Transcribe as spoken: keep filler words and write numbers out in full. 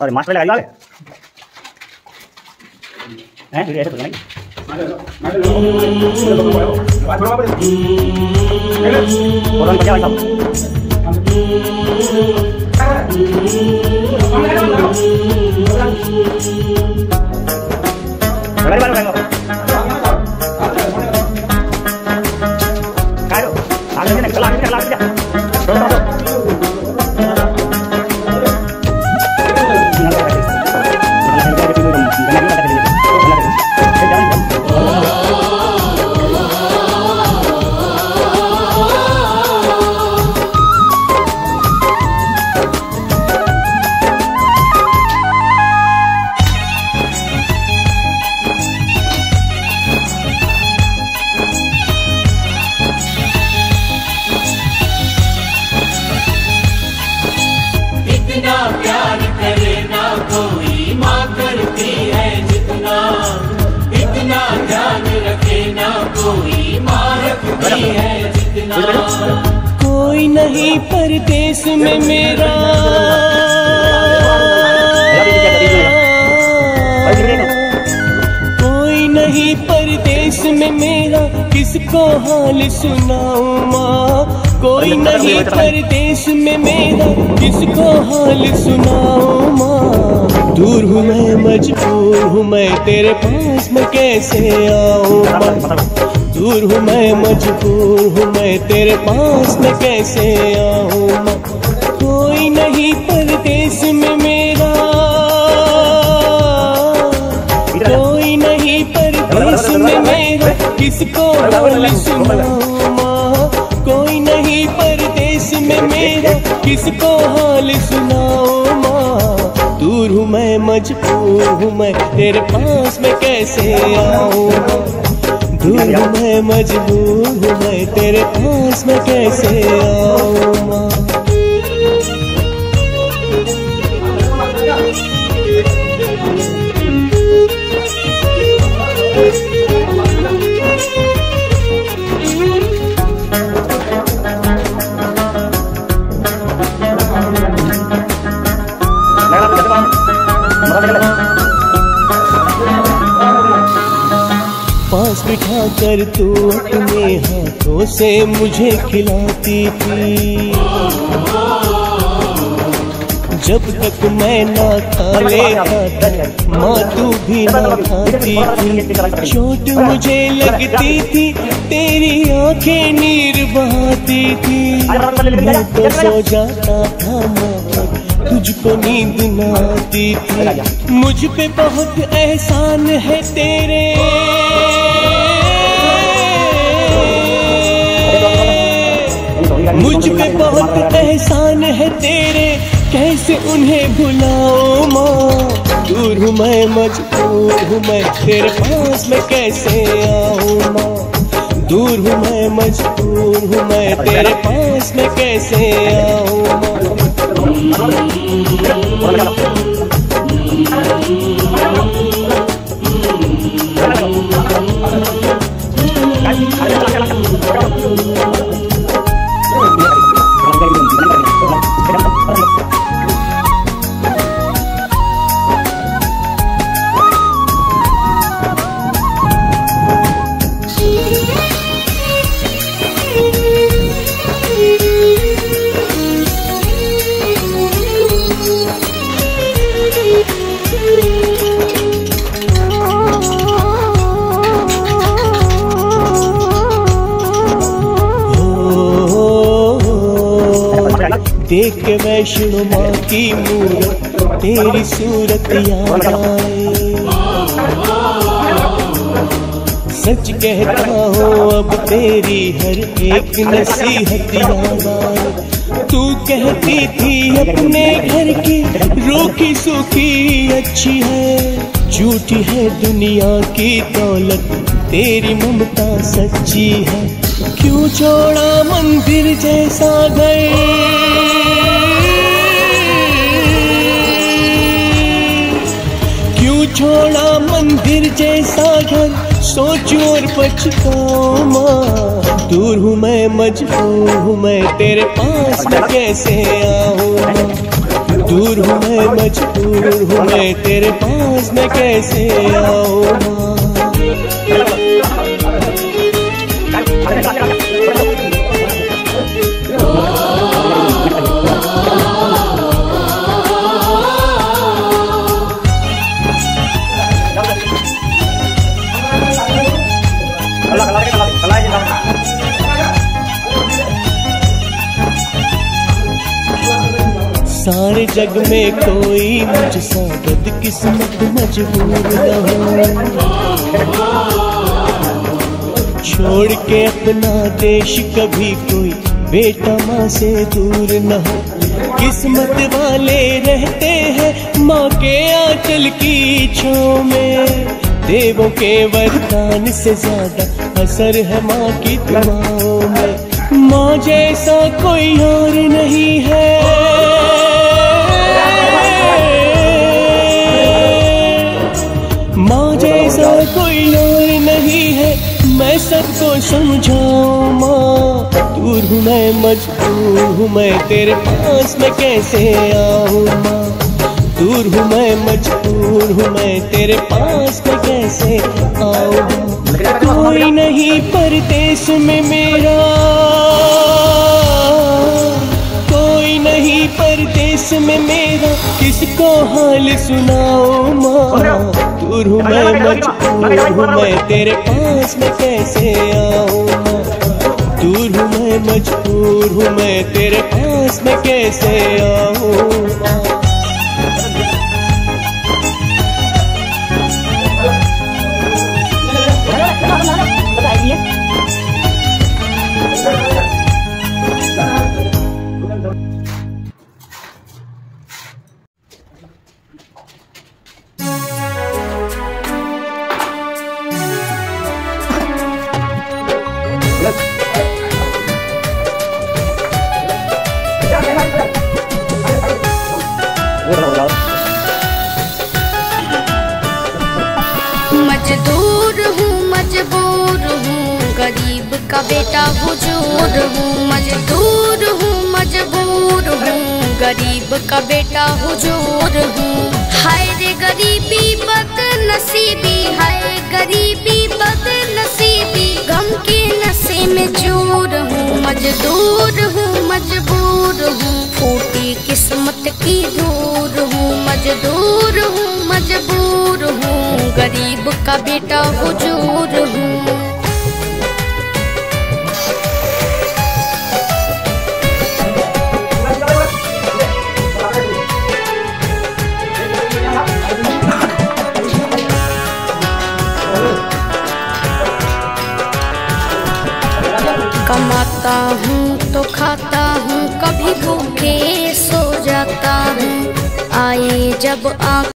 और मास्टर लगाइए आगे हैं वीडियो ऐसे बनाइए और हम क्या भाई साहब बड़े बार लगाओ कारो आगे से निकल आगे चला जा प्यार करे ना कोई माँ करती है जितना, इतना ध्यान रखे ना कोई माँ रखती है जितना। कोई नहीं परदेश में मेरा, कोई नहीं परदेश में मेरा, किसको हाल सुनाऊं माँ। कोई नहीं परदेश में मेरा, किसको हाल सुनाऊं माँ। दूर हूँ मैं, मजबूर हूँ मैं, तेरे पास मैं कैसे आऊँ माँ। दूर हूँ मैं, मजबूर हूँ मैं, तेरे पास मैं कैसे आऊँ माँ। कोई नहीं परदेश में मेरा, कोई नहीं परदेश में मेरा, किसको हाल सुनाऊं माँ। कोई नहीं परदेश में मेरा, किसको हाल सुनाओ माँ। दूर हूँ मैं, मजबूर हूँ मैं, तेरे पास मैं कैसे आऊँ माँ। दूर हूँ मैं, मजबूर हूँ मैं, तेरे पास मैं कैसे आऊँ माँ। पास बिठा कर तू अपने हाथों से मुझे खिलाती थी, जब तक मैं ना खा लेता माँ तू भी ना खाती थी। चोट मुझे लगती थी, तेरी आंखें नीर बहाती थी। मैं तो सो जाता था माँ, तुझको नींद ना आती थी। मुझ पे बहुत एहसान है तेरे, मुझ पे बहुत एहसान है तेरे, कैसे उन्हें भुलाओ माँ। दूर हूँ मैं, मजबूर हूँ मैं, तेरे पास मैं कैसे आऊँ माँ। दूर हूँ मैं, मजबूर हूँ मैं, तेरे पास मैं कैसे आऊँ माँ। देख के वैष्णो माँ की मूरत, तेरी सूरत याद आए। सच कहता हूँ अब तेरी हर एक नसीहत याद आए। तू कहती थी अपने घर की रूखी सूखी अच्छी है, झूठी है दुनिया की दौलत, तेरी ममता सच्ची है। क्यों छोड़ा मंदिर जैसा घर, छोड़ा मंदिर जैसा घर, सोचूं और पछताऊं माँ। दूर हूँ मैं, मजबूर हूँ मैं, तेरे पास मैं कैसे आऊँ। दूर हूँ मैं, मजबूर हूँ मैं, तेरे पास मैं कैसे आऊँ। सारे जग में कोई मुझसा बदकिस्मत मजबूर न हो। छोड़ के अपना देश कभी कोई बेटा माँ से दूर न हो। किस्मत वाले रहते हैं माँ के आंचल की छाँव में। देवों के वरदान से ज्यादा असर है माँ की दुआओं में। माँ जैसा कोई और नहीं है, माँ जैसा कोई और नहीं है, मैं सबको समझाऊं माँ। दूर हूँ मैं, मजबूर हूँ मैं, तेरे पास मैं कैसे आऊँ माँ। दूर हूँ मैं, मजबूर हूँ मैं, तेरे पास मैं कैसे आऊँ। कोई नहीं परदेश में मेरा, कोई नहीं परदेश में मेरा, किसको हाल सुनाओ माँ। दूर हूँ मैं, मजबूर हूँ मैं, तेरे पास मैं कैसे आऊँ माँ। दूर हूँ मैं, मजबूर हूँ मैं, तेरे पास मैं कैसे आऊँ माँ। मजदूर हूँ, मजबूर हूँ, गरीब का बेटा हुजूर हूँ। मजदूर हूँ, मजबूर हूँ, गरीब का बेटा हुजूर हूँ। हाय रे गरीबी बदनसीबी, हाय गरीबी बदनसीबी, गम के नशे में चूर हूँ। मजदूर हूँ, मजबूर हूँ, फूटी किस्मत की दूर हूँ। मजदूर हूँ, मजबूर हूँ, गरीब का बेटा हुजूर हूँ। कमाता हूँ तो खाता हूँ, कभी भूखे सो जाता हूँ। आए जब आँख